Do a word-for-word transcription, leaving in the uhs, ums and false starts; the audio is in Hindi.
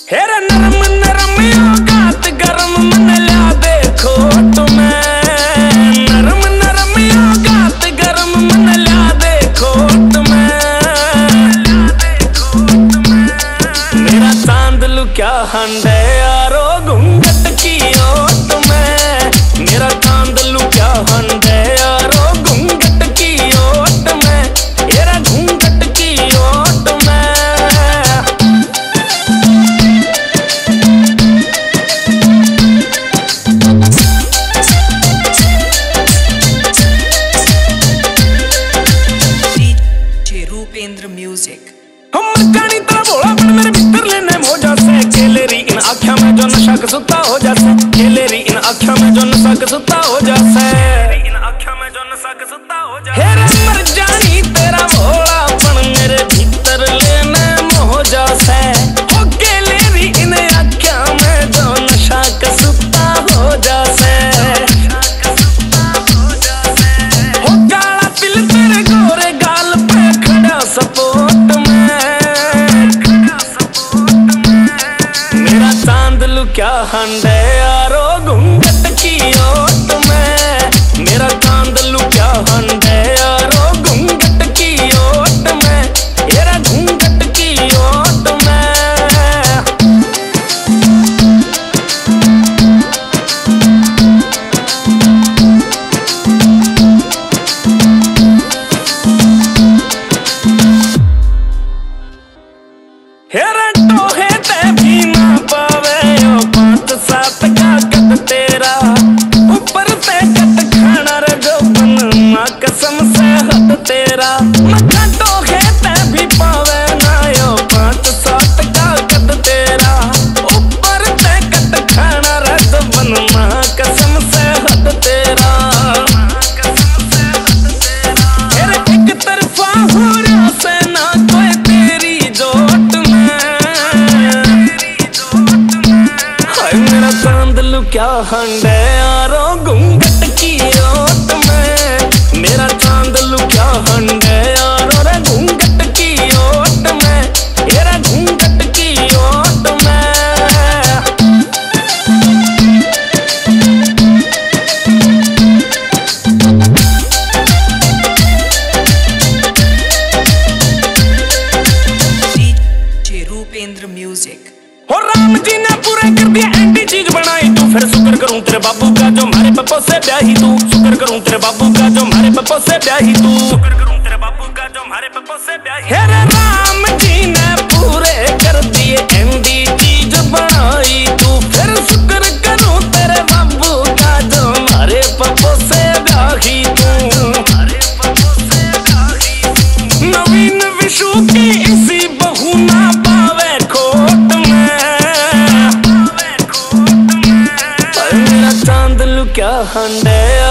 हेरे नरम नरम औकात गरम मन ला देखो तुम्हें, नरम नरम औकात गरम मन ला देखो तुम्हें। मेरा चांद लुक्या हंडे यारो घूंघट की ओट में, मेरा चांद लुक्या हंडे यारो घूंघट की ओट में, मेरा घूंघट की ओट में। रूपेंद्र म्यूजिक। हम मर्कानी तरह भोला पण मेरे भीतर लेने मौजा से, केलेरी इन आँखों में जो नशा कसुता हो जासे, केलेरी इन आँखों में जो नशा कसुता हो जासे, इन आँखों में जो नशा कसुता हो जासे। हेरे मर जानी तेरा भोला पण मेरे भीतर लेने मौजा से, ओ केलेरी इन आँखों में जो नशा कसुता हो जासे। ओ काला तिल तेरे गोरे गाल पे खड़ा सपोर्ट में, मेरा चांद लुक्या हंडे यारो घूंघट की ओट में, मेरा चांद लुक्या हंडे यारो घूंघट की ओट में, मेरा घूंघट की ओट में। हेरे टोहे ते भी ना पावे ओ पांच सात का कद तेरा, ऊपर से कट खाना रे जो बन माँ कसम से हद तेरा। मक्खा टोहे ते भी पावे ना ओ पांच सात का कद तेरा, ऊपर से कट खाना रे जो बन माँ कसम से हद तेरा। हेरे एक तरफा हो रहा से ना कोई तेरी जोट में, मेरा चांद लुक्या हंडे यारो घूंघट की ओट में, मेरा चांद लुक्या हंडे यारो रे घूंघट की ओट में, मेरा घूंघट की ओट में। रूपेंद्र म्यूजिक। हो राम जी ने पूरे कर दिया एंटी चीज बनाई तू, फिर शुक्र करूं तेरे बाबू का जो मारे पप्पो से ब्याही तू, शुक्र करूं तेरे बाबू का जो मारे पप्पो से ब्याही तू, शुक्र करूं तेरे बाबू का जो मारे पप्पो से ब्याही। हेरे राम जी ने पूरे कर दिए एंटी चीज बनाई तू, फिर शुक्र करूं तेरे बाबू का जो मारे पप्पो से ब्याही तू, नवीन विशु की इसी बहू ना पावे खोट में, मेरा चांद लुक्या हंडे